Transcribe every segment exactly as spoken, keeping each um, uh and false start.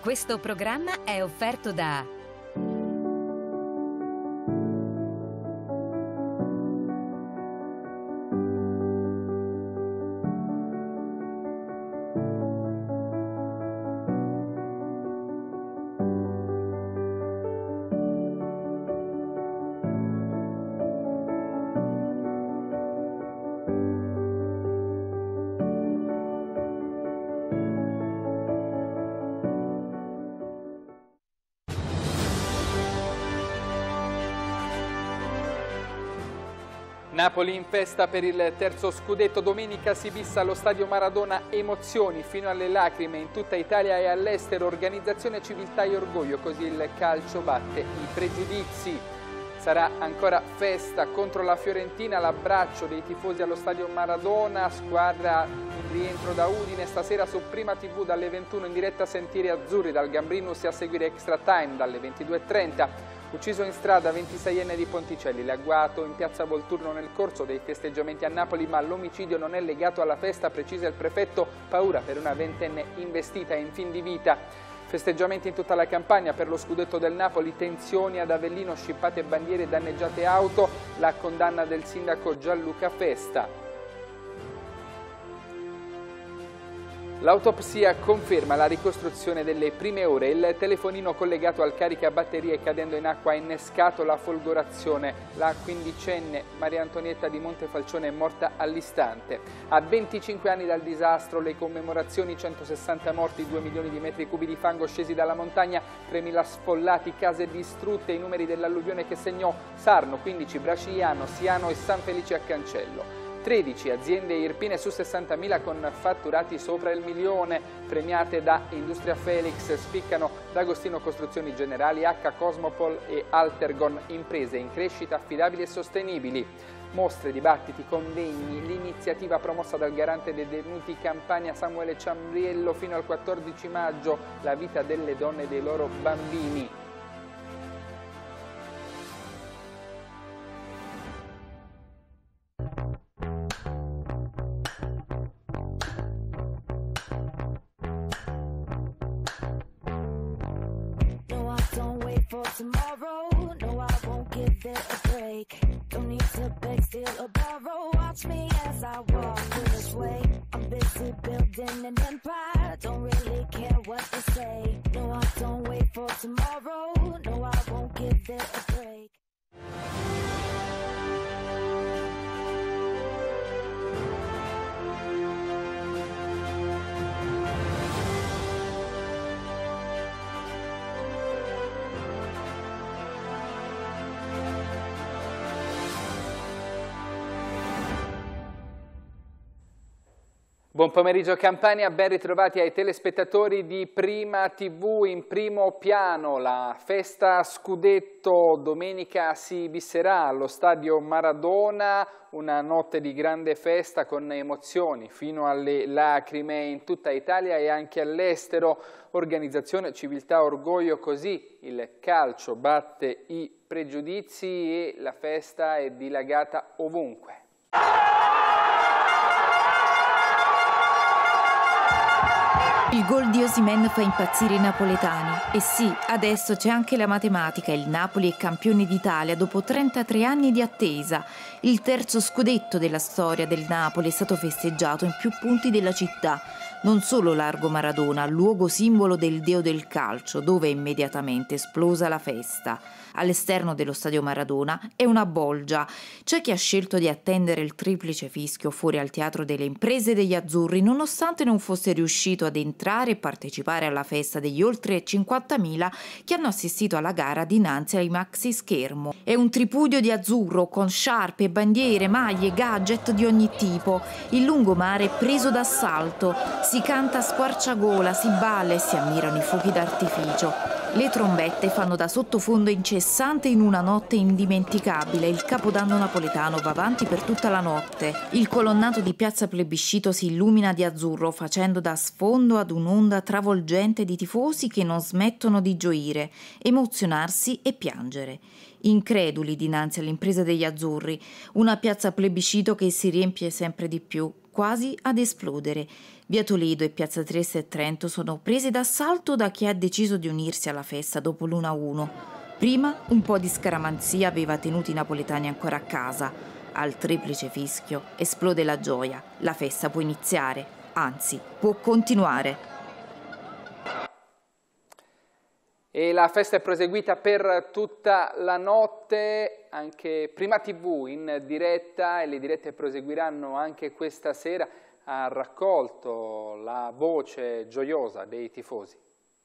Questo programma è offerto da Napoli in festa per il terzo scudetto. Domenica si bissa allo stadio Maradona, emozioni fino alle lacrime in tutta Italia e all'estero. Organizzazione, civiltà e orgoglio, così il calcio batte i pregiudizi. Sarà ancora festa contro la Fiorentina, l'abbraccio dei tifosi allo stadio Maradona. Squadra in rientro da Udine stasera su Prima tivù dalle ventuno, in diretta Sentieri Azzurri dal Gambrinus e a seguire Extra Time dalle ventidue e trenta. Ucciso in strada, ventiseienne di Ponticelli, l'agguato in piazza Volturno nel corso dei festeggiamenti a Napoli, ma l'omicidio non è legato alla festa, precisa il prefetto. Paura per una ventenne investita in fin di vita. Festeggiamenti in tutta la campagna per lo scudetto del Napoli, tensioni ad Avellino, scippate bandiere e danneggiate auto, la condanna del sindaco Gianluca Festa. L'autopsia conferma la ricostruzione delle prime ore. Il telefonino collegato al caricabatterie cadendo in acqua ha innescato la folgorazione. La quindicenne Maria Antonietta di Montefalcione è morta all'istante. A venticinque anni dal disastro, le commemorazioni: centosessanta morti, due milioni di metri cubi di fango scesi dalla montagna, tremila sfollati, case distrutte, i numeri dell'alluvione che segnò Sarno, quindici Bracigliano, Siano e San Felice a Cancello. tredici aziende irpine su sessantamila con fatturati sopra il milione, premiate da Industria Felix, spiccano D'Agostino Costruzioni Generali, H Cosmopol e Altergon, imprese in crescita, affidabili e sostenibili. Mostre, dibattiti, convegni, l'iniziativa promossa dal garante dei detenuti Campania Samuele Ciambriello fino al quattordici maggio, la vita delle donne e dei loro bambini. For tomorrow, no, I won't give it a break. Don't need to beg, steal or borrow. Watch me as I walk this way. I'm busy building an empire. Don't really care what they say. No, I don't wait for tomorrow. No, I won't give it a break. Buon pomeriggio Campania, ben ritrovati ai telespettatori di Prima tivù. In primo piano la festa scudetto, domenica si bisserà allo stadio Maradona, una notte di grande festa con emozioni fino alle lacrime in tutta Italia e anche all'estero. Organizzazione, civiltà, orgoglio, così il calcio batte i pregiudizi e la festa è dilagata ovunque. Il gol di Osimhen fa impazzire i napoletani. E sì, adesso c'è anche la matematica. Il Napoli è campione d'Italia dopo trentatré anni di attesa. Il terzo scudetto della storia del Napoli è stato festeggiato in più punti della città. Non solo Largo Maradona, luogo simbolo del deo del calcio, dove è immediatamente esplosa la festa. All'esterno dello stadio Maradona è una bolgia. C'è chi ha scelto di attendere il triplice fischio fuori al Teatro delle Imprese degli Azzurri, nonostante non fosse riuscito ad entrare e partecipare alla festa degli oltre cinquantamila che hanno assistito alla gara dinanzi ai maxi schermo. È un tripudio di azzurro con sciarpe, bandiere, maglie, gadget di ogni tipo. Il lungomare è preso d'assalto. Si canta a squarciagola, si balla e si ammirano i fuochi d'artificio. Le trombette fanno da sottofondo incessante in una notte indimenticabile. Il capodanno napoletano va avanti per tutta la notte. Il colonnato di Piazza Plebiscito si illumina di azzurro, facendo da sfondo ad un'onda travolgente di tifosi che non smettono di gioire, emozionarsi e piangere. Increduli dinanzi all'impresa degli azzurri, una Piazza Plebiscito che si riempie sempre di più, quasi ad esplodere. Via Toledo e Piazza Trieste e Trento sono prese d'assalto da chi ha deciso di unirsi alla festa dopo l'uno a uno. Prima un po' di scaramanzia aveva tenuto i napoletani ancora a casa. Al triplice fischio esplode la gioia. La festa può iniziare, anzi può continuare. E la festa è proseguita per tutta la notte, anche Prima tivù in diretta, e le dirette proseguiranno anche questa sera. Ha raccolto la voce gioiosa dei tifosi.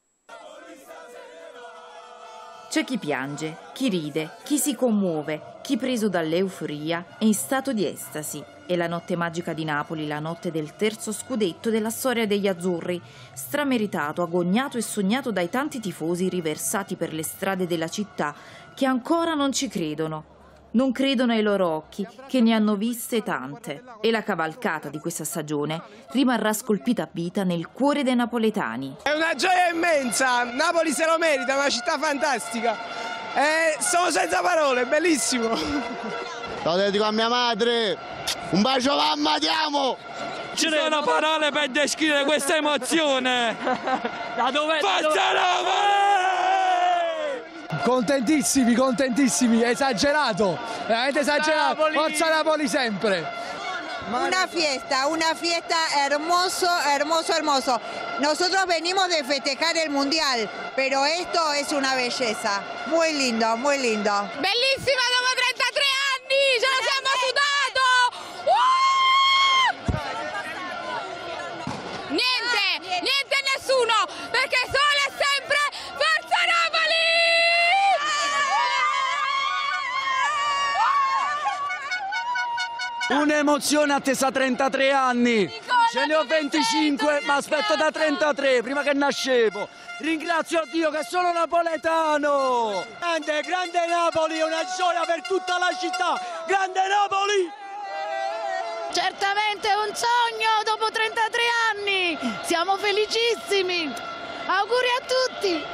C'è chi piange, chi ride, chi si commuove, chi preso dall'euforia è in stato di estasi. È la notte magica di Napoli, la notte del terzo scudetto della storia degli azzurri, strameritato, agognato e sognato dai tanti tifosi riversati per le strade della città che ancora non ci credono. Non credono ai loro occhi, che ne hanno viste tante. E la cavalcata di questa stagione rimarrà scolpita a vita nel cuore dei napoletani. È una gioia immensa, Napoli se lo merita, è una città fantastica. E sono senza parole, è bellissimo. Lo dedico a mia madre. Un bacio mamma, ti amo! Ci sono parole per descrivere questa emozione. Da dove? Forza Napoli! Contentissimi, contentissimi, esagerato, veramente esagerato, Forza Napoli sempre. Una fiesta, una fiesta hermoso, hermoso, hermoso. Nosotros venimos de festejar el mundial, pero esto es una belleza. Muy lindo, muy lindo. Bellissima dopo trentatré anni, ce la siamo sudato! Uh! Niente, niente e nessuno, perché solo e sempre Forza Napoli! Un'emozione attesa trentatré anni, ce ne ho venticinque, ma aspetto da trentatré, prima che nascevo. Ringrazio Dio che sono napoletano. Grande, grande Napoli, è una gioia per tutta la città. Grande Napoli! Certamente è un sogno dopo trentatré anni, siamo felicissimi. Auguri a tutti!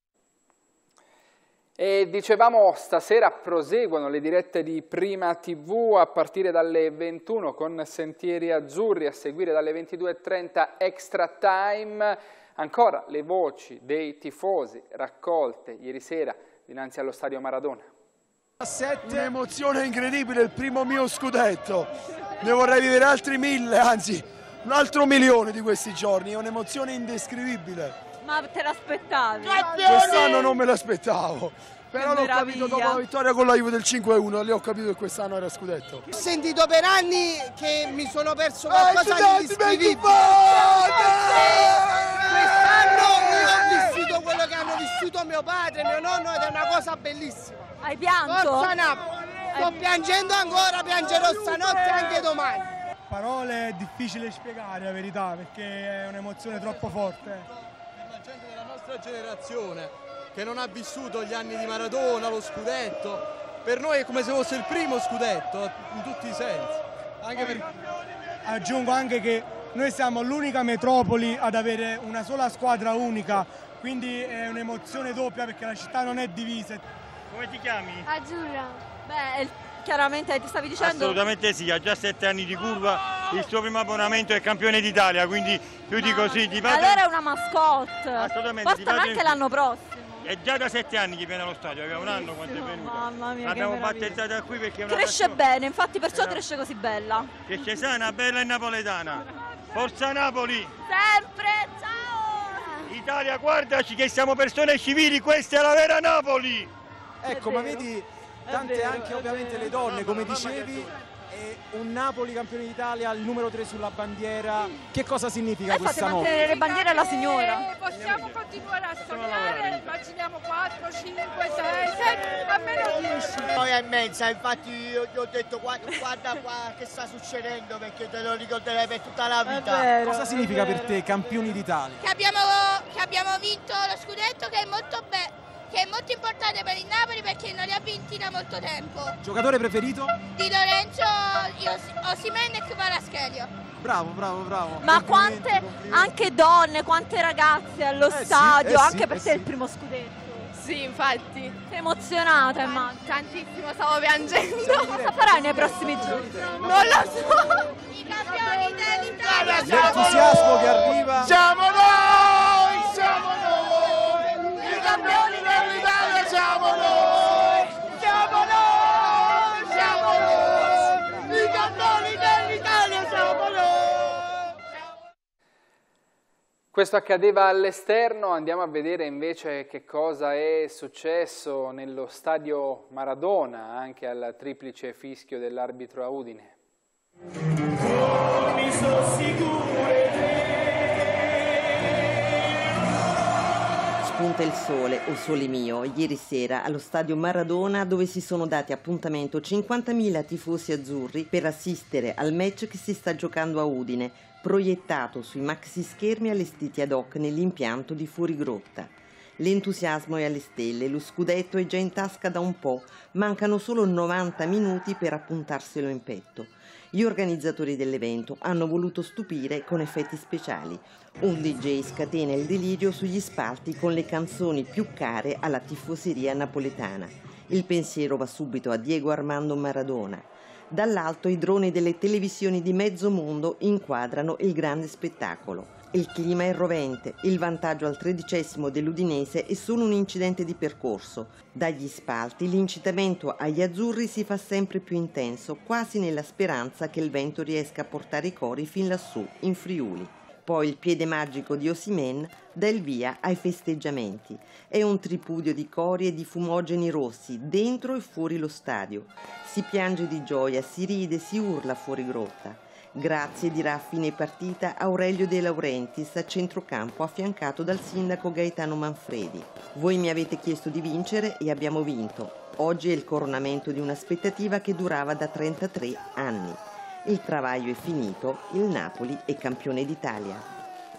E dicevamo, stasera proseguono le dirette di Prima tivù a partire dalle ventuno con Sentieri Azzurri, a seguire dalle ventidue e trenta Extra Time. Ancora le voci dei tifosi raccolte ieri sera dinanzi allo stadio Maradona. Un'emozione incredibile, il primo mio scudetto. Ne vorrei vivere altri mille, anzi un altro milione di questi giorni. È un'emozione indescrivibile. Ma te l'aspettavi? Quest'anno non me l'aspettavo, però l'ho capito dopo la vittoria con la Juve del cinque a uno, lì ho capito che quest'anno era scudetto. Ho sentito per anni che mi sono perso qualcosa di indescrivibile. Quest'anno io ho vissuto quello che hanno vissuto mio padre, mio nonno, ed è una cosa bellissima. Hai pianto? Forza Napoli! Sto piangendo ancora, piangerò stanotte e anche domani. Parole è difficile spiegare la verità, perché è un'emozione troppo forte. Gente della nostra generazione che non ha vissuto gli anni di Maradona, lo scudetto, per noi è come se fosse il primo scudetto in tutti i sensi. Anche per... Aggiungo anche che noi siamo l'unica metropoli ad avere una sola squadra unica, quindi è un'emozione doppia perché la città non è divisa. Come ti chiami? Azzurra. Beh, chiaramente ti stavi dicendo? Assolutamente sì, ha già sette anni di curva, il suo primo abbonamento è campione d'Italia, quindi più di così ti vado... Allora è una mascotte, assolutamente, portano anche l'anno prossimo. È già da sette anni che viene allo stadio, aveva un anno quando è venuto. Mamma mia, l'abbiamo battezzata qui perché è una cresce passione. Bene, infatti perciò Era... cresce così bella. Cresce sana, bella e napoletana. Forza Napoli! Sempre, ciao! Italia, guardaci che siamo persone civili, questa è la vera Napoli! Ecco, ma vedi... Tante vero, anche ovviamente le donne, come dicevi, e un Napoli campione d'Italia, il numero tre sulla bandiera. Che cosa significa eh, questa notte? Mantenere le bandiere alla signora. Eh, possiamo continuare a sognare, immaginiamo quattro, cinque, sei, sette, almeno dieci. Poi è immensa, infatti io ti ho detto guarda, guarda qua che sta succedendo, perché te lo ricorderai per tutta la vita. Vero, cosa significa per te campioni d'Italia? Che abbiamo, che abbiamo vinto lo scudetto, che è molto bello. Che è molto importante per il Napoli perché non li ha vinti da molto tempo. Giocatore preferito? Di Lorenzo, Osimhen e Kvaratskhelia. Bravo, bravo, bravo. Ma quante anche donne, quante ragazze allo eh stadio, sì, eh anche sì, per eh te è sì. il primo scudetto. Sì, infatti. Sei emozionata, immagino. Tantissimo, stavo piangendo. Cosa farai nei prossimi giorni? Non lo so. I campioni dell'Italia siamo L'entusiasmo che arriva. Siamo noi, siamo noi, i campioni dell'Italia siamo noi, siamo noi, siamo noi, i campioni dell'Italia siamo noi. Questo accadeva all'esterno, andiamo a vedere invece che cosa è successo nello stadio Maradona, anche al triplice fischio dell'arbitro a Udine. Spunta il sole, o sole mio, ieri sera allo stadio Maradona, dove si sono dati appuntamento cinquantamila tifosi azzurri per assistere al match che si sta giocando a Udine, proiettato sui maxi schermi allestiti ad hoc nell'impianto di Fuorigrotta. L'entusiasmo è alle stelle, lo scudetto è già in tasca da un po', mancano solo novanta minuti per appuntarselo in petto. Gli organizzatori dell'evento hanno voluto stupire con effetti speciali. Un D J scatena il delirio sugli spalti con le canzoni più care alla tifoseria napoletana. Il pensiero va subito a Diego Armando Maradona. Dall'alto i droni delle televisioni di mezzo mondo inquadrano il grande spettacolo. Il clima è rovente, il vantaggio al tredicesimo dell'Udinese è solo un incidente di percorso. Dagli spalti l'incitamento agli azzurri si fa sempre più intenso, quasi nella speranza che il vento riesca a portare i cori fin lassù, in Friuli. Poi il piede magico di Osimhen dà il via ai festeggiamenti. È un tripudio di cori e di fumogeni rossi, dentro e fuori lo stadio. Si piange di gioia, si ride, si urla fuori grotta. Grazie dirà a fine partita Aurelio De Laurentiis a centrocampo, affiancato dal sindaco Gaetano Manfredi. Voi mi avete chiesto di vincere e abbiamo vinto. Oggi è il coronamento di un'aspettativa che durava da trentatré anni. Il travaglio è finito, il Napoli è campione d'Italia.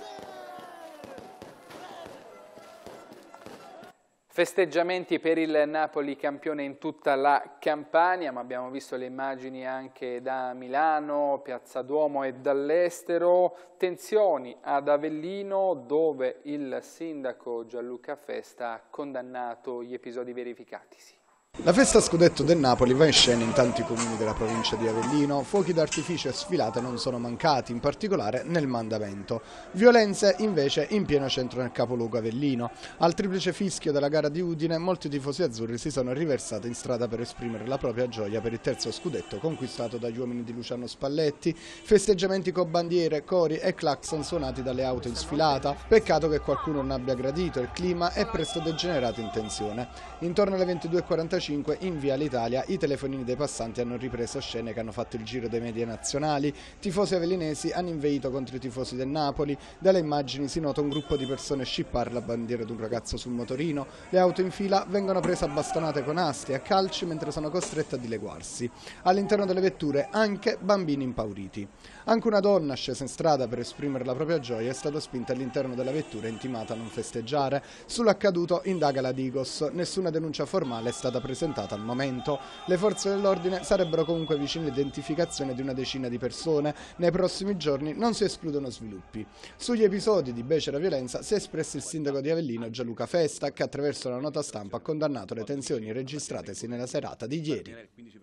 Festeggiamenti per il Napoli campione in tutta la Campania, ma abbiamo visto le immagini anche da Milano, Piazza Duomo e dall'estero. Tensioni ad Avellino, dove il sindaco Gianluca Festa ha condannato gli episodi verificatisi. La festa scudetto del Napoli va in scena in tanti comuni della provincia di Avellino. Fuochi d'artificio e sfilate non sono mancati, in particolare nel mandamento. Violenze invece in pieno centro nel capoluogo avellino. Al triplice fischio della gara di Udine molti tifosi azzurri si sono riversati in strada per esprimere la propria gioia per il terzo scudetto conquistato dagli uomini di Luciano Spalletti. Festeggiamenti con bandiere, cori e clacson suonati dalle auto in sfilata. Peccato che qualcuno non abbia gradito il clima e presto degenerato in tensione. Intorno alle ventidue e quarantacinque in Viale Italia i telefonini dei passanti hanno ripreso scene che hanno fatto il giro dei media nazionali. Tifosi avellinesi hanno inveito contro i tifosi del Napoli. Dalle immagini si nota un gruppo di persone scippare la bandiera di un ragazzo sul motorino. Le auto in fila vengono prese a bastonate con asti e a calci mentre sono costrette a dileguarsi. All'interno delle vetture anche bambini impauriti. Anche una donna scesa in strada per esprimere la propria gioia è stata spinta all'interno della vettura e intimata a non festeggiare. Sull'accaduto indaga la Digos. Nessuna denuncia formale è stata presentata al momento. Le forze dell'ordine sarebbero comunque vicine all'identificazione di una decina di persone. Nei prossimi giorni non si escludono sviluppi. Sugli episodi di becera violenza si è espresso il sindaco di Avellino Gianluca Festa, che attraverso una nota stampa ha condannato le tensioni registratesi nella serata di ieri.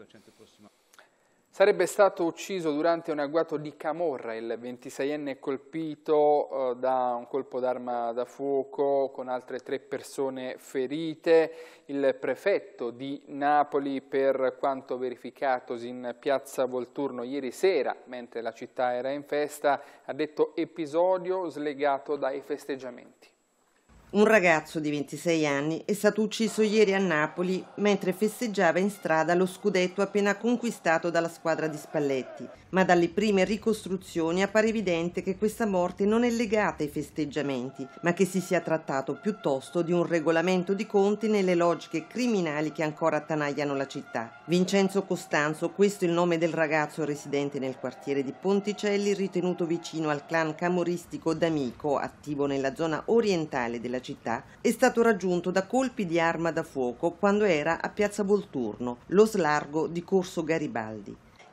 Sarebbe stato ucciso durante un agguato di Camorra, il ventiseienne colpito eh, da un colpo d'arma da fuoco con altre tre persone ferite. Il prefetto di Napoli, per quanto verificatosi in piazza Volturno ieri sera, mentre la città era in festa, ha detto episodio slegato dai festeggiamenti. Un ragazzo di ventisei anni è stato ucciso ieri a Napoli mentre festeggiava in strada lo scudetto appena conquistato dalla squadra di Spalletti, ma dalle prime ricostruzioni appare evidente che questa morte non è legata ai festeggiamenti, ma che si sia trattato piuttosto di un regolamento di conti nelle logiche criminali che ancora attanagliano la città. Vincenzo Costanzo, questo è il nome del ragazzo residente nel quartiere di Ponticelli, ritenuto vicino al clan camorristico D'Amico, attivo nella zona orientale della città, è stato raggiunto da colpi di arma da fuoco quando era a piazza Volturno, lo slargo di Corso Garibaldi.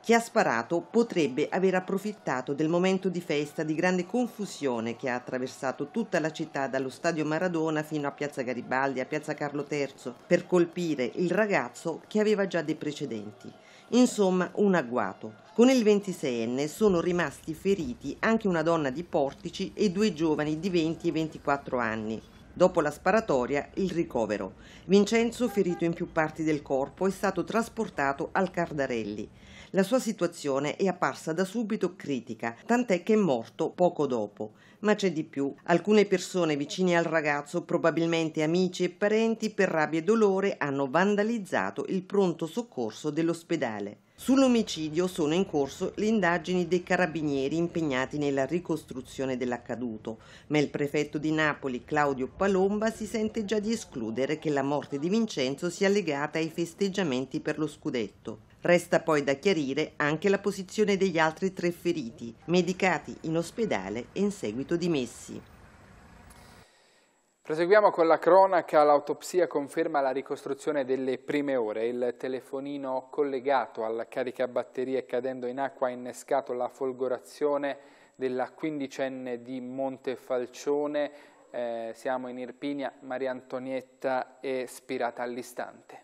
Chi ha sparato potrebbe aver approfittato del momento di festa di grande confusione che ha attraversato tutta la città dallo stadio Maradona fino a piazza Garibaldi, a piazza Carlo terzo, per colpire il ragazzo che aveva già dei precedenti. Insomma, un agguato. Con il ventiseienne sono rimasti feriti anche una donna di Portici e due giovani di venti e ventiquattro anni. Dopo la sparatoria, il ricovero. Vincenzo, ferito in più parti del corpo, è stato trasportato al Cardarelli. La sua situazione è apparsa da subito critica, tant'è che è morto poco dopo. Ma c'è di più. Alcune persone vicine al ragazzo, probabilmente amici e parenti, per rabbia e dolore hanno vandalizzato il pronto soccorso dell'ospedale. Sull'omicidio sono in corso le indagini dei carabinieri impegnati nella ricostruzione dell'accaduto, ma il prefetto di Napoli, Claudio Palomba, si sente già di escludere che la morte di Vincenzo sia legata ai festeggiamenti per lo scudetto. Resta poi da chiarire anche la posizione degli altri tre feriti, medicati in ospedale e in seguito dimessi. Proseguiamo con la cronaca. L'autopsia conferma la ricostruzione delle prime ore. Il telefonino collegato al caricabatterie cadendo in acqua ha innescato la folgorazione della quindicenne di Montefalcione. Eh, siamo in Irpinia, Maria Antonietta è spirata all'istante.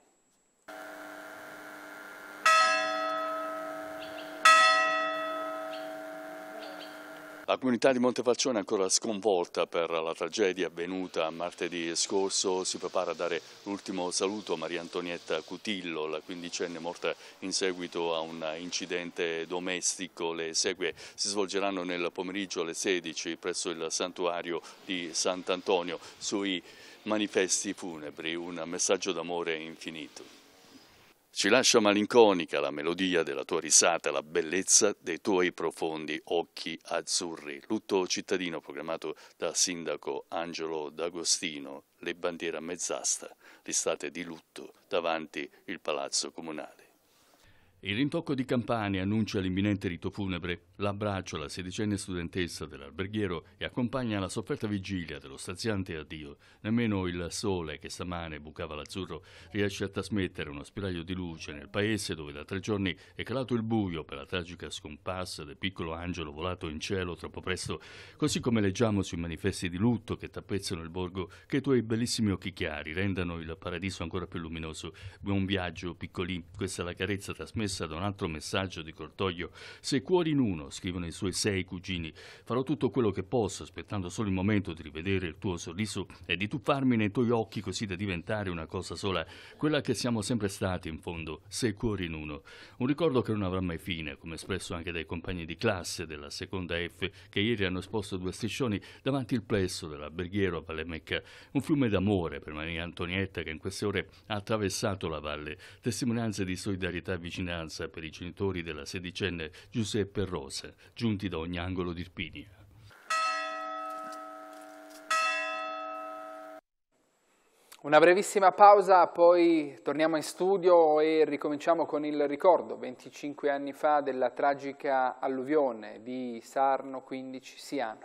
La comunità di Montefalcione è ancora sconvolta per la tragedia avvenuta martedì scorso. Si prepara a dare l'ultimo saluto a Maria Antonietta Cutillo, la quindicenne morta in seguito a un incidente domestico. Le esequie si svolgeranno nel pomeriggio alle sedici presso il santuario di Sant'Antonio. Sui manifesti funebri un messaggio d'amore infinito. Ci lascia malinconica la melodia della tua risata, la bellezza dei tuoi profondi occhi azzurri. Lutto cittadino programmato dal sindaco Angelo D'Agostino, le bandiere a mezz'asta, l'estate di lutto davanti il palazzo comunale. Il rintocco di Campania annuncia l'imminente rito funebre, l'abbraccio alla sedicenne studentessa dell'alberghiero e accompagna la sofferta vigilia dello straziante addio. Nemmeno il sole che stamane bucava l'azzurro riesce a trasmettere uno spiraglio di luce nel paese dove da tre giorni è calato il buio per la tragica scomparsa del piccolo Angelo volato in cielo troppo presto, così come leggiamo sui manifesti di lutto che tappezzano il borgo che i tuoi bellissimi occhi chiari rendano il paradiso ancora più luminoso. Buon viaggio, piccoli, questa è la carezza trasmessa da un altro messaggio di cordoglio. Sei cuori in uno, scrivono i suoi sei cugini. Farò tutto quello che posso, aspettando solo il momento di rivedere il tuo sorriso e di tuffarmi nei tuoi occhi così da diventare una cosa sola, quella che siamo sempre stati in fondo, sei cuori in uno. Un ricordo che non avrà mai fine, come espresso anche dai compagni di classe della seconda F, che ieri hanno esposto due striscioni davanti il plesso dell'alberghiero a Valle Mecca. Un fiume d'amore per Maria Antonietta che in queste ore ha attraversato la valle, testimonianze di solidarietà e vicinanza per i genitori della sedicenne Giuseppe e Rosa, giunti da ogni angolo di Irpinia. Una brevissima pausa, poi torniamo in studio e ricominciamo con il ricordo, venticinque anni fa, della tragica alluvione di Sarno quindici Siano.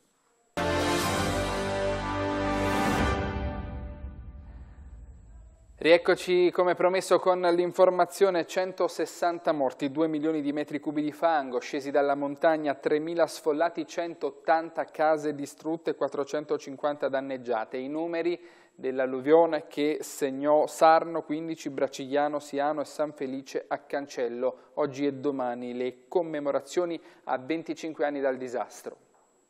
Rieccoci come promesso con l'informazione: centosessanta morti, due milioni di metri cubi di fango scesi dalla montagna, tremila sfollati, centottanta case distrutte, quattrocentocinquanta danneggiate. I numeri dell'alluvione che segnò Sarno, quindici, Bracigliano, Siano e San Felice a Cancello. Oggi e domani le commemorazioni a venticinque anni dal disastro.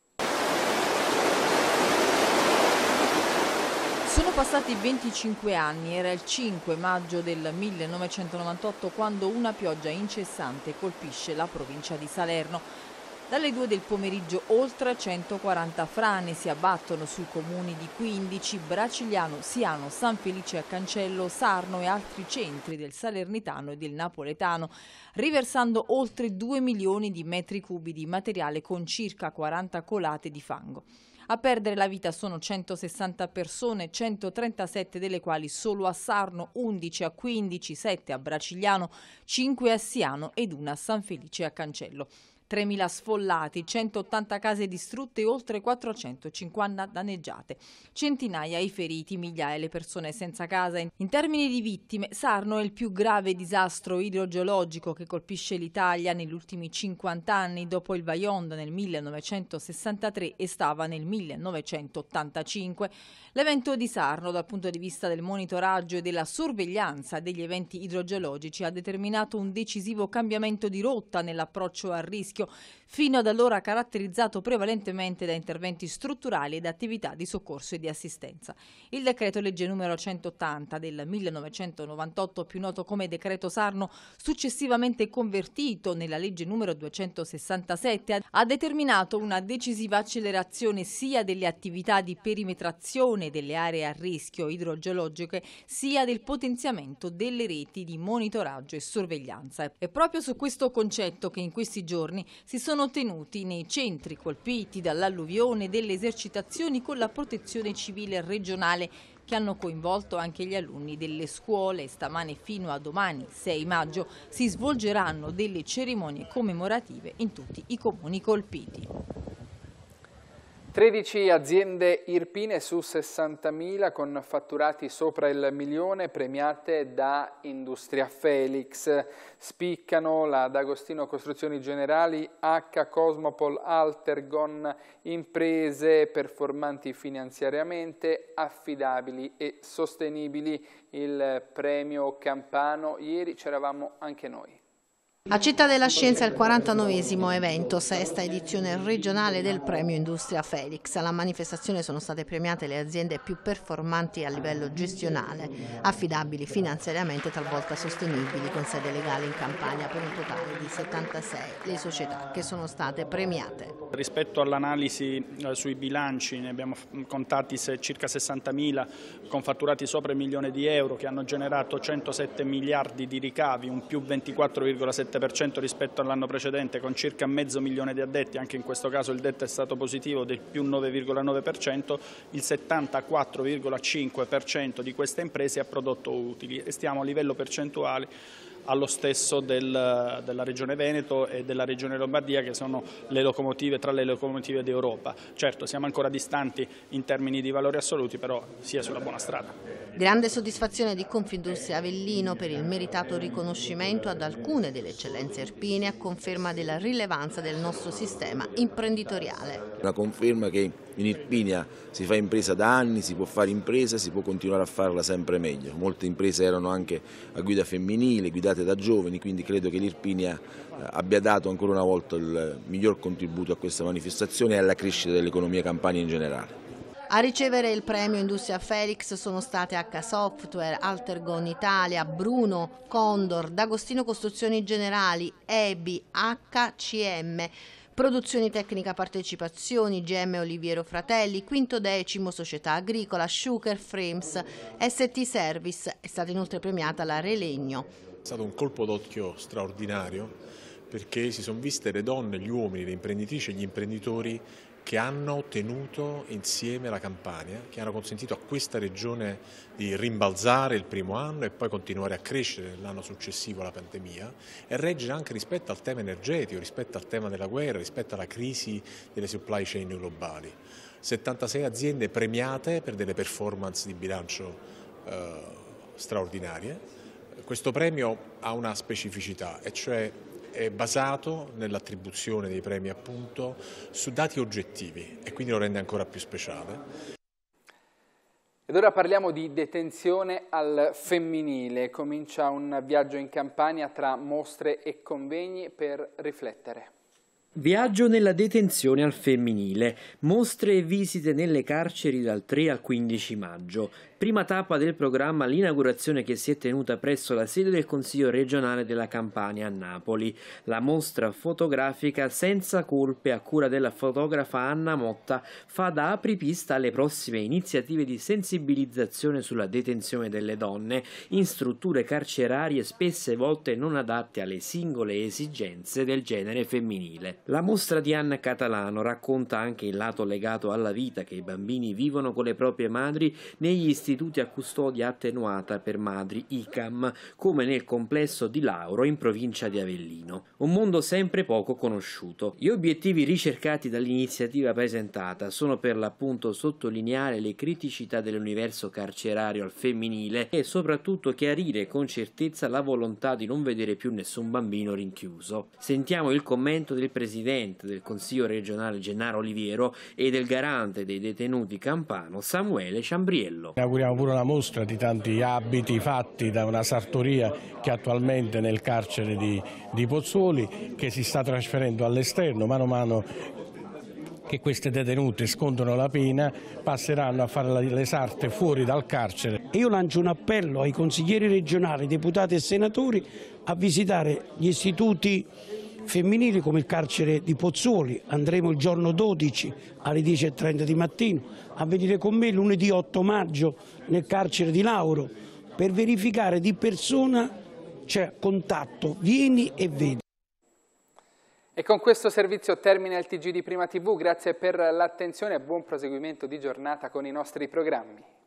Sono passati venticinque anni, era il cinque maggio del millenovecentonovantotto quando una pioggia incessante colpisce la provincia di Salerno. Dalle due del pomeriggio oltre centoquaranta frane si abbattono sui comuni di Quindici, Bracigliano, Siano, San Felice a Cancello, Sarno e altri centri del Salernitano e del Napoletano, riversando oltre due milioni di metri cubi di materiale con circa quaranta colate di fango. A perdere la vita sono centosessanta persone, centotrentasette delle quali solo a Sarno, undici a Quindici, sette a Bracigliano, cinque a Siano ed una a San Felice a Cancello. tremila sfollati, centottanta case distrutte e oltre quattrocentocinquanta danneggiate. Centinaia i feriti, migliaia le persone senza casa. In termini di vittime, Sarno è il più grave disastro idrogeologico che colpisce l'Italia negli ultimi cinquanta anni, dopo il Vajont nel millenovecentosessantatré e Stava nel millenovecentottantacinque. L'evento di Sarno, dal punto di vista del monitoraggio e della sorveglianza degli eventi idrogeologici, ha determinato un decisivo cambiamento di rotta nell'approccio al rischio, fino ad allora caratterizzato prevalentemente da interventi strutturali ed attività di soccorso e di assistenza. Il decreto legge numero centottanta del millenovecentonovantotto, più noto come decreto Sarno, successivamente convertito nella legge numero duecentosessantasette, ha determinato una decisiva accelerazione sia delle attività di perimetrazione delle aree a rischio idrogeologiche, sia del potenziamento delle reti di monitoraggio e sorveglianza. È proprio su questo concetto che in questi giorni si sono tenuti nei centri colpiti dall'alluvione delle esercitazioni con la protezione civile regionale, che hanno coinvolto anche gli alunni delle scuole. Stamane fino a domani, sei maggio, si svolgeranno delle cerimonie commemorative in tutti i comuni colpiti. tredici aziende irpine su sessantamila con fatturati sopra il milione premiate da Industria Felix. Spiccano la D'Agostino Costruzioni Generali, H, Cosmopol, Altergon, imprese performanti finanziariamente, affidabili e sostenibili. Il premio Campano, ieri c'eravamo anche noi. A Città della Scienza il quarantanovesimo evento, sesta edizione regionale del premio Industria Felix. Alla manifestazione sono state premiate le aziende più performanti a livello gestionale, affidabili finanziariamente, talvolta sostenibili, con sede legale in Campania, per un totale di settantasei le società che sono state premiate. Rispetto all'analisi eh, sui bilanci, ne abbiamo contati se, circa sessantamila con fatturati sopra il milione di euro, che hanno generato centosette miliardi di ricavi, un più ventiquattro virgola sette per cento rispetto all'anno precedente, con circa mezzo milione di addetti. Anche in questo caso il detto è stato positivo del più nove virgola nove per cento. Il settantaquattro virgola cinque per cento di queste imprese ha prodotto utili e stiamo a livello percentuale allo stesso del, della Regione Veneto e della Regione Lombardia, che sono le locomotive, tra le locomotive d'Europa. Certo, siamo ancora distanti in termini di valori assoluti, però si è sulla buona strada. Grande soddisfazione di Confindustria Avellino per il meritato riconoscimento ad alcune delle eccellenze irpine, a conferma della rilevanza del nostro sistema imprenditoriale. Una conferma che in Irpinia si fa impresa da anni, si può fare impresa, si può continuare a farla sempre meglio. Molte imprese erano anche a guida femminile, guidate da giovani, quindi credo che l'Irpinia abbia dato ancora una volta il miglior contributo a questa manifestazione e alla crescita dell'economia campana in generale. A ricevere il premio Industria Felix sono state H Software, Altergon Italia, Bruno, Condor, D'Agostino Costruzioni Generali, E B I, H C M, Produzioni Tecnica Partecipazioni, G M Oliviero Fratelli, Quinto Decimo Società Agricola, Schuker Frames, S T Service. È stata inoltre premiata la Relegno. È stato un colpo d'occhio straordinario, perché si sono viste le donne, gli uomini, le imprenditrici e gli imprenditori che hanno tenuto insieme la Campania, che hanno consentito a questa regione di rimbalzare il primo anno e poi continuare a crescere l'anno successivo alla pandemia e reggere anche rispetto al tema energetico, rispetto al tema della guerra, rispetto alla crisi delle supply chain globali. settantasei aziende premiate per delle performance di bilancio eh, straordinarie. Questo premio ha una specificità, e cioè è basato nell'attribuzione dei premi appunto su dati oggettivi e quindi lo rende ancora più speciale. Ed ora parliamo di detenzione al femminile. Comincia un viaggio in Campania tra mostre e convegni per riflettere. Viaggio nella detenzione al femminile, mostre e visite nelle carceri dal tre al quindici maggio. Prima tappa del programma l'inaugurazione che si è tenuta presso la sede del Consiglio regionale della Campania a Napoli. La mostra fotografica Senza colpe a cura della fotografa Anna Motta fa da apripista alle prossime iniziative di sensibilizzazione sulla detenzione delle donne in strutture carcerarie spesse volte non adatte alle singole esigenze del genere femminile. La mostra di Anna Catalano racconta anche il lato legato alla vita che i bambini vivono con le proprie madri negli istituti a custodia attenuata per madri I C A M, come nel complesso di Lauro in provincia di Avellino. Un mondo sempre poco conosciuto. Gli obiettivi ricercati dall'iniziativa presentata sono per l'appunto sottolineare le criticità dell'universo carcerario al femminile e soprattutto chiarire con certezza la volontà di non vedere più nessun bambino rinchiuso. Sentiamo il commento del presidente del Consiglio regionale Gennaro Oliviero e del garante dei detenuti campano Samuele Ciambriello. Inauguriamo pure una mostra di tanti abiti fatti da una sartoria che attualmente nel carcere di, di Pozzuoli, che si sta trasferendo all'esterno. Mano a mano che queste detenute scontano la pena passeranno a fare le sarte fuori dal carcere. Io lancio un appello ai consiglieri regionali, deputati e senatori a visitare gli istituti femminili come il carcere di Pozzuoli. Andremo il giorno dodici alle dieci e trenta di mattino, a venire con me lunedì otto maggio nel carcere di Lauro per verificare di persona, cioè contatto, vieni e vedi. E con questo servizio termina il T G di Prima tivù, grazie per l'attenzione e buon proseguimento di giornata con i nostri programmi.